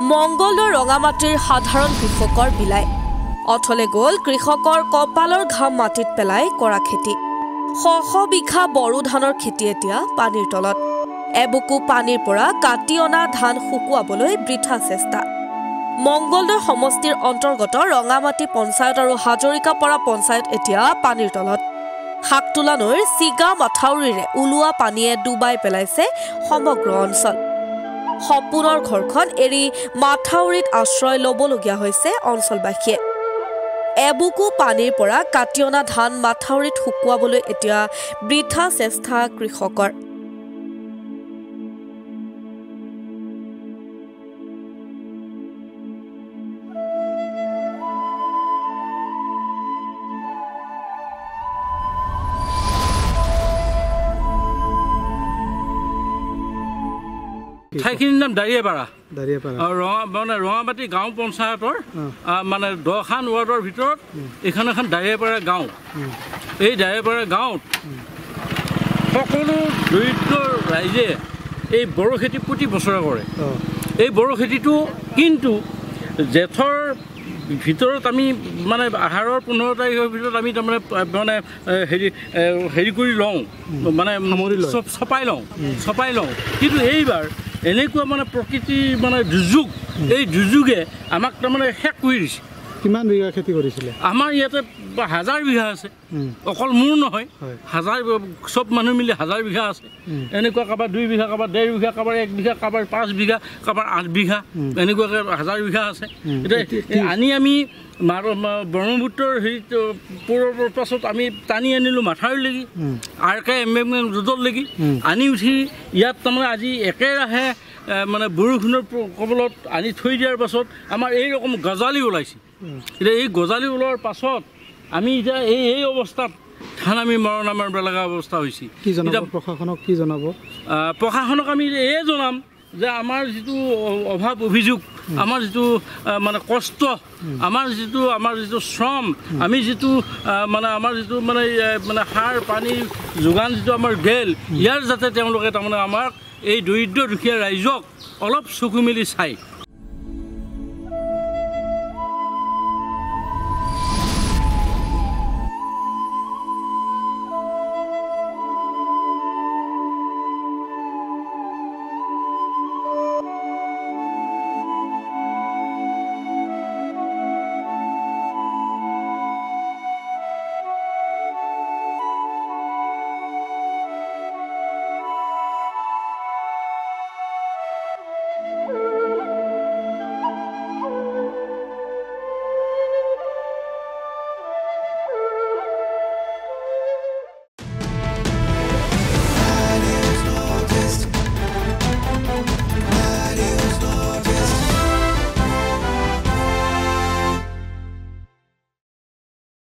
মঙলদৰ ৰঙামাটিৰ সাধাৰণ কৃষকৰ বিলাই অথলে গ'ল কৃষকৰ কপালৰ ঘাম মাটিত পেলাই কৰা খেতি শ বিঘা বড়ো ধানৰ খেতি এতিয়া পানীৰ তলত এবুকু পানীৰ পৰা কাটি অনা ধান শুকুৱাবলৈ বৃথা চেষ্টা মঙলদৰ সমষ্টিৰ অন্তৰ্গত ৰঙামাটি পঞ্চায়ত আৰু হাজৰিকাপাৰা পঞ্চায়ত এতিয়া পানীৰ তলত হাকতোলা নৈৰ চিগা মাথাউৰিৰে ওলোৱা পানীয়ে ডুবাই পেলাইছে সমগ্ৰ অঞ্চল সপুনৰ ঘৰখন এৰি মাথাউৰিত আশ্ৰয় ল'বলগীয়া হৈছে অঞ্চলবাসীয়ে এবুকু পানীৰ পৰা কাটি অনা ধান মাথাউৰিত শুকুৱাবলৈ এতিয়া বৃথা চেষ্টা কৃষকৰ ঠাইখিনিৰ নাম দাৰিয়াপাৰা মানে ৰঙামাটি গাঁও পঞ্চায়তৰ মানে 10খন ৱাৰ্ডৰ ভিতৰত এইখন এখন দাৰিয়াপাৰা গাঁও এই দাৰিয়াপাৰা গাঁৱত সকলো দৰিদ্ৰ ৰাইজে এই বড়ো খেতি প্ৰতি বছৰে কৰে এই বড়ো খেতিটো কিন্তু জেঠৰ ভিতৰত আমি মানে আহাৰৰ 15 তাৰিখৰ ভিতৰত আমি তাৰমানে মানে হেৰি কৰি লওঁ মানে চপাই লওঁ কিন্তু এইবাৰ এনেকুৱা মানে প্ৰকৃতিৰ মানে দুৰ্যোগ এই দুৰ্যোগে আমাক তাৰমানে শেষ কৰি দিছে কিমান বিঘা খেতি কৰিছিলে আমাৰ ইয়াতে 1000 বিঘা আছে অকল মোৰ নহয় 1000 সব মানুহ মিলি 1000 বিঘা আছে এনেকুৱা কাবাৰ 2 বিঘা কাবাৰ 1.5 বিঘা কাবাৰ 1 বিঘা কাবাৰ 5 বিঘা কাবাৰ 8 বিঘা এনেকুৱাকৈ 1000 বিঘা আছে এতিয়া আমি ব্ৰহ্মপুত্ৰৰ পূৰৰ পাছত আমি টানি আনিলোঁ মাথাউৰিলৈকে RKM ৰোডলৈকে আনি উঠি ইয়াত তাৰমানে আজি একেৰাহে মানে বৰষুণৰ কবলত আনি থৈ দিয়াৰ পাছত আমাৰ এই ৰকম গজালি ওলাইছে এতিয়া এই গজালি ওলোৱাৰ পাছত আমি এতিয়া এই অৱস্থাত ধান আমি মৰণা মাৰিব লগা অৱস্থা হৈছে প্ৰশাসনক কি জনাব প্ৰশাসনক আমি এই জনাম যে আমাৰ যিটো অভাৱ অভিযোগ আমাৰ যিটো মানে কষ্ট আমাৰ যিটো শ্ৰম আমি যিটো মানে আমাৰ যিটো মানে সাৰ পানী যোগান যিটো আমাৰ গেল ইয়াৰ যাতে তেওঁলোকে তাৰমানে আমাক এই দৰিদ্ৰ দুখীয়া ৰাইজক অলপ চকু মেলি চাই